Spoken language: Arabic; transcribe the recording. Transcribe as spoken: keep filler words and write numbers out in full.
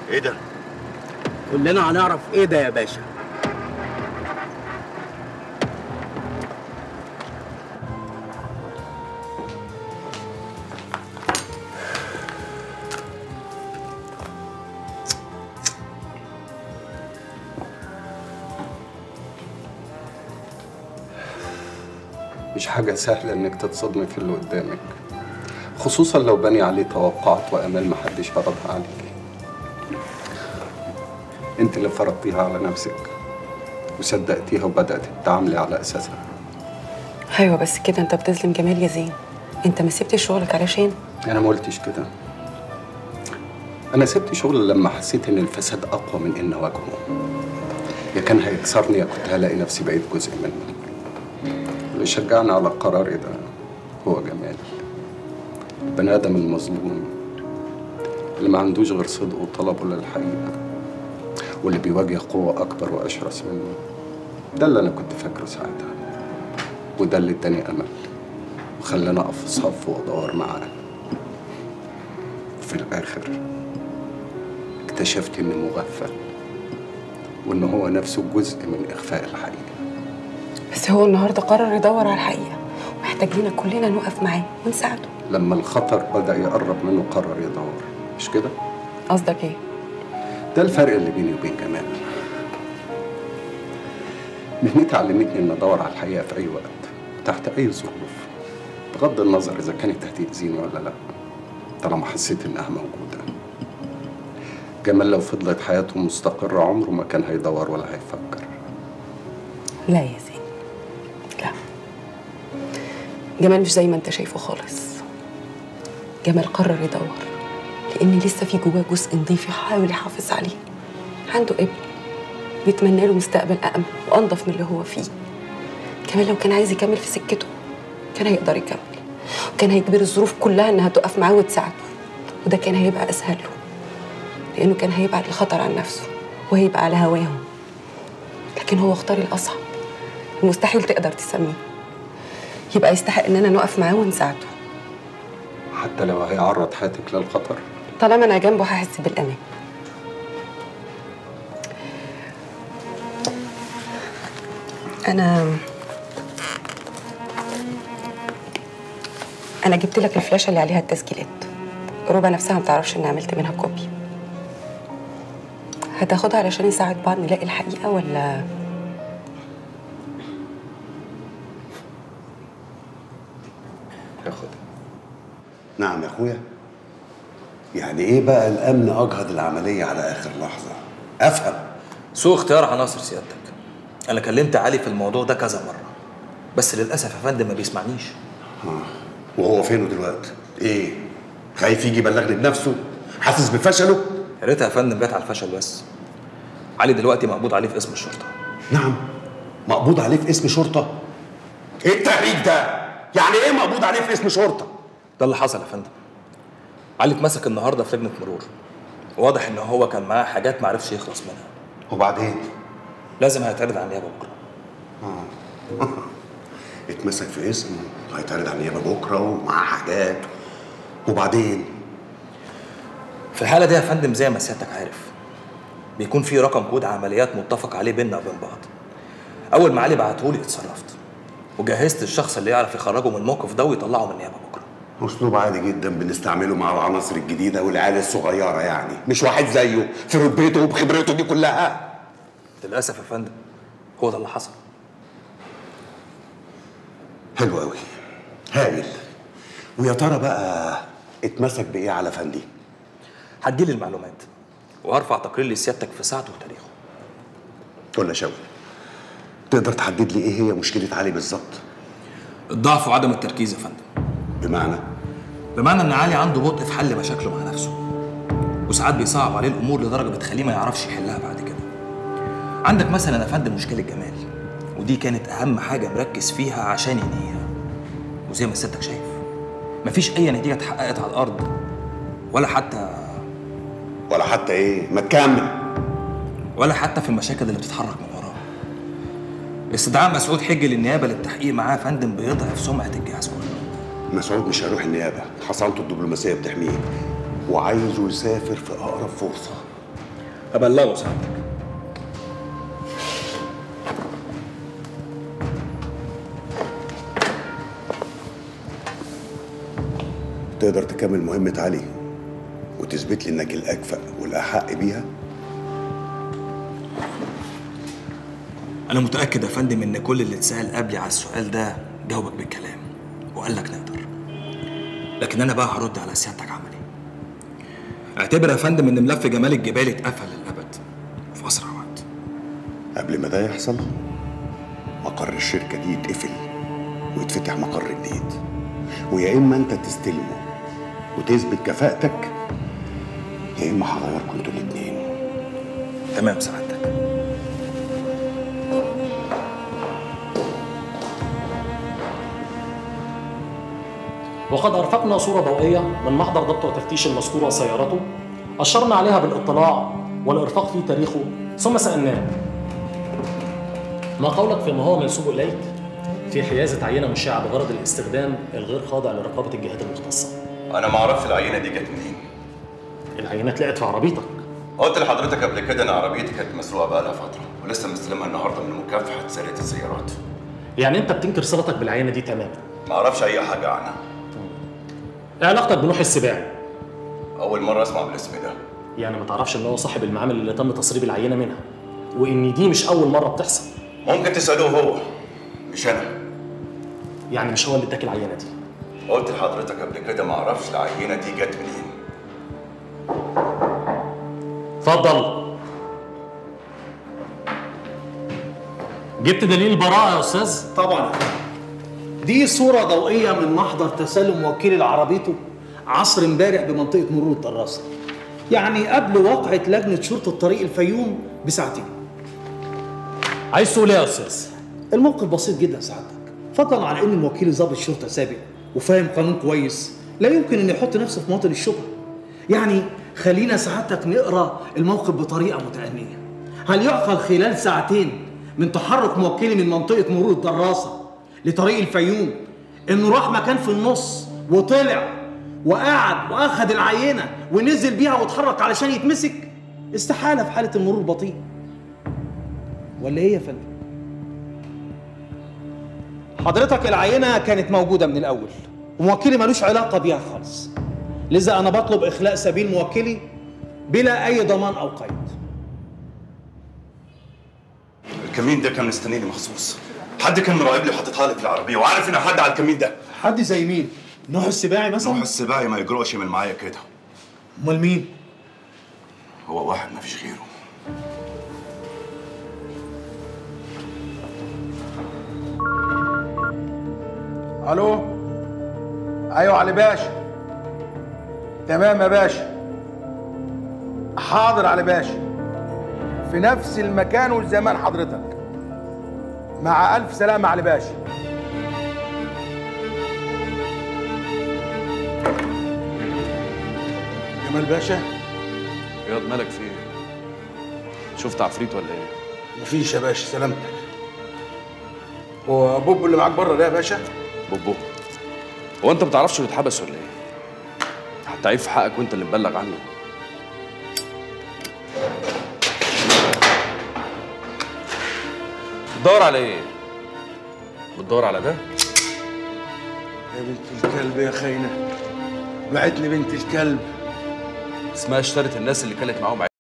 ايه ده؟ كلنا هنعرف ايه ده يا باشا. مش حاجة سهلة إنك تتصدمي في اللي قدامك، خصوصا لو بني عليه توقعات وآمال محدش فرضها عليك. أنت اللي فرضتيها على نفسك وصدقتيها وبدأت تتعاملي على أساسها. ايوه بس كده انت بتظلم جمال يا زين. انت ما سبتش شغلك علشان؟ أنا ما قلتش كده. أنا سبت شغل لما حسيت إن الفساد أقوى من إن أواجهه. يا كان هيكسرني يا كنت هلاقي نفسي بقيت جزء منه. اللي شجعني على القرار ده هو جمال، البني آدم المظلوم اللي ما عندوش غير صدق وطلبه للحقيقة، واللي بيواجه قوة أكبر وأشرس منه. ده اللي أنا كنت فاكره ساعتها، وده اللي اداني أمل وخلاني أقف في صف وأدور معاه. وفي الآخر اكتشفت إني مغفل، وإن هو نفسه جزء من إخفاء الحقيقة. بس هو النهارده قرر يدور على الحقيقه، ومحتاجينك كلنا نقف معاه ونساعده. لما الخطر بدأ يقرب منه قرر يدور، مش كده؟ قصدك ايه؟ ده الفرق اللي بيني وبين جمال. مهنتي علمتني إن أدور على الحقيقة في أي وقت تحت أي ظروف، بغض النظر إذا كانت هتأذيني ولا لأ، طالما حسيت إنها موجودة. جمال لو فضلت حياته مستقرة عمره ما كان هيدور ولا هيفكر. لا يا زين، لا. جمال مش زي ما انت شايفه خالص. جمال قرر يدور لان لسه في جواه جزء نضيف يحاول يحافظ عليه. عنده ابن بيتمنى له مستقبل أأمن وأنضف من اللي هو فيه. كمان لو كان عايز يكمل في سكته كان هيقدر يكمل، وكان هيجبر الظروف كلها انها تقف معاه وتساعده، وده كان هيبقى اسهل له لانه كان هيبعد الخطر عن نفسه وهيبقى على هواهم. لكن هو اختار الاصعب، المستحيل تقدر تسميه. يبقى يستحق اننا نقف معاه ونساعده حتى لو هيعرض حياتك للخطر. طالما انا جنبه هحس بالامان. انا انا جبت لك الفلاشه اللي عليها التسجيلات. روبا نفسها ما تعرفش اني عملت منها كوبي. هتاخدها علشان نساعد بعض نلاقي الحقيقه ولا؟ هاخدها. نعم يا اخويا. يعني ايه بقى الامن اجهض العمليه على اخر لحظه؟ افهم. سوء اختيار عناصر سيادتك. انا كلمت علي في الموضوع ده كذا مره، بس للاسف يا فندم ما بيسمعنيش. اه وهو فينه دلوقتي؟ ايه؟ خايف يجي يبلغني بنفسه؟ حاسس بفشله؟ يا ريتها يا فندم جت على الفشل بس. علي دلوقتي مقبوض عليه في اسم الشرطه. نعم، مقبوض عليه في اسم شرطه؟ ايه التهريج ده؟ يعني ايه مقبوض عليه في اسم شرطه؟ ده اللي حصل يا فندم. علي اتمسك النهارده في لجنه مرور. واضح ان هو كان معاه حاجات ما عرفش يخلص منها. وبعدين؟ لازم هيتعرض على النيابه بكره. اه اتمسك في اسم وهيتعرض على النيابه بكره ومعاه حاجات. وبعدين؟ في الحاله دي يا فندم زي ما سيادتك عارف بيكون في رقم كود عمليات متفق عليه بيننا وبين بعض. اول ما علي بعتهولي اتصرفت وجهزت الشخص اللي يعرف يخرجه من الموقف ده ويطلعه من النيابه بكره. اسلوب عادي جدا بنستعمله مع العناصر الجديده والعيال الصغيره، يعني مش واحد زيه في رتبته وبخبرته دي كلها. للاسف يا فندم هو ده اللي حصل. حلو قوي، هايل. ويا ترى بقى اتمسك بايه على فندي؟ هتجيلي المعلومات وهرفع تقرير لسيادتك في ساعته وتاريخه. قول يا شوقي، تقدر تحدد لي ايه هي مشكله علي بالظبط؟ الضعف وعدم التركيز يا فندم. بمعنى؟ بمعنى ان علي عنده بطء في حل مشاكله مع نفسه، وساعات بيصعب عليه الامور لدرجه بتخليه ما يعرفش يحلها بعد كده. عندك مثلا يا فندم مشكله جمال، ودي كانت اهم حاجه مركز فيها عشان ينهيها. وزي ما سيادتك شايف مفيش اي نتيجه اتحققت على الارض، ولا حتى ولا حتى ايه؟ ما تكمل. ولا حتى في المشاكل اللي بتتحرك من وراه. استدعاء مسعود حجي للنيابه للتحقيق معاه يا فندم بيضعف سمعه الجهاز كله. مسعود مش هيروح النيابه، حصانته الدبلوماسيه بتحميه، وعايزه يسافر في اقرب فرصه. هبلغه سعادتك. تقدر تكمل مهمة علي وتثبت لي انك الاكفأ والاحق بيها؟ انا متاكد يا فندم ان كل اللي اتسال قبلي على السؤال ده جاوبك بالكلام وقال لك نقدر، لكن انا بقى هرد على سيادتك عملي. اعتبر يا فندم ان ملف جمال الجبالي اتقفل للابد في اسرع وقت. قبل ما ده يحصل مقر الشركة دي يتقفل ويتفتح مقر جديد، ويا اما انت تستلمه وتثبت كفاءتك يا اما هغيركم انتوا الاتنين. تمام سعادتك. وقد أرفقنا صورة ضوئية من محضر ضبط وتفتيش المذكور وسيارته، أشرنا عليها بالاطلاع والإرفاق في تاريخه، ثم سألناه: ما قولك فيما هو منسوب إليك في حيازة عينة مشعة بغرض الاستخدام الغير خاضع لرقابة الجهات المختصة؟ أنا ما أعرفش العينة دي جت منين. العينة اتلقت في عربيتك. قلت لحضرتك قبل كده إن عربيتي كانت مسروقة بقالها فترة ولسه مستلمها النهارده من مكافحة سرقة السيارات. يعني أنت بتنكر صلتك بالعينة دي تماما؟ ما أعرفش أي حاجة عنها. إيه علاقتك بنوح السباعي؟ أول مرة أسمع بالاسم ده. يعني ما تعرفش إن هو صاحب المعامل اللي تم تسريب العينة منها، وإن دي مش أول مرة بتحصل؟ ممكن تسألوه هو، مش أنا. يعني مش هو اللي اداك العينة دي؟ قلت لحضرتك قبل كده ما أعرفش العينة دي جت منين. اتفضل. جبت دليل البراءة يا أستاذ؟ طبعا. دي صورة ضوئية من محضر تسلم وكيل عربيته عصر امبارح بمنطقة مرور الدراسة، يعني قبل وقعة لجنة شرطة طريق الفيوم بساعتين. عايز تقول ايه يا أستاذ؟ الموقف بسيط جدا سعادتك، فضلا عن ان الوكيل ضابط شرطة سابق وفاهم قانون كويس، لا يمكن ان يحط نفسه في موطن الشبهة. يعني خلينا سعادتك نقرا الموقف بطريقة متأنية. هل يعقل خلال ساعتين من تحرك موكلي من منطقة مرور الدراسة لطريق الفيوم انه راح مكان في النص وطلع وقعد واخد العينة ونزل بيها واتحرك علشان يتمسك؟ استحالة في حالة المرور البطيء. ولا ايه يا فندم؟ حضرتك العينة كانت موجودة من الأول وموكلي ملوش علاقة بيها خالص، لذا أنا بطلب إخلاء سبيل موكلي بلا أي ضمان أو قيد. الكمين ده كان مستنيني مخصوص. حد كان مراقب لي وحاططها لي في العربية وعارف إن حد على الكمين ده. حد زي مين؟ نوح السباعي مثلا؟ نوح السباعي ما يجرؤش يعمل معايا كده. أمال مين؟ هو واحد ما فيش غيره. الو. ايوه علي باشا. تمام يا باشا. حاضر علي باشا، في نفس المكان والزمان حضرتك. مع الف سلامه علي باشا. جمال باشا. ياض مالك في ايه؟ شفت عفريت ولا ايه؟ مفيش يا باشا، سلامتك. هو بوبو اللي معاك بره ده يا باشا؟ بوبو؟ هو انت ما بتعرفش انه اتحبس ولا ايه؟ حتى عيب في حقك وانت اللي مبلغ عنه. بتدور على ايه؟ بتدور على ده؟ يا بنت الكلب يا خاينه، بعتني بنت الكلب. اسمها اشترت الناس اللي كانت معاهم